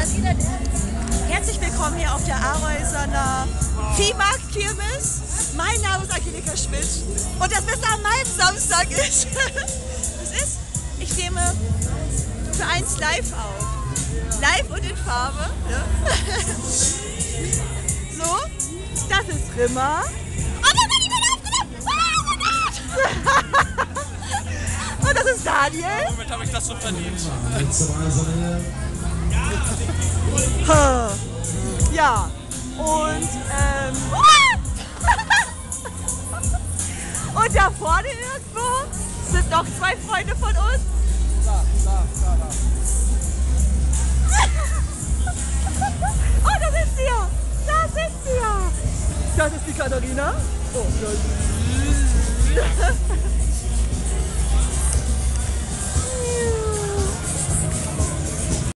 Herzlich willkommen hier auf der Areusener Viehmarkt-Kirmes. Mein Name ist Angelika Schmidt und das Beste an meinem Samstag ist, ich nehme für eins live auf. Live und in Farbe. Ja. So, das ist Rimmer. Und das ist Daniel. Womit habe ich das so verdient? Ja, und und da vorne irgendwo sind noch zwei Freunde von uns. Da. Oh, da sind sie ja! Da sind sie ja! Das ist die Katharina. Oh,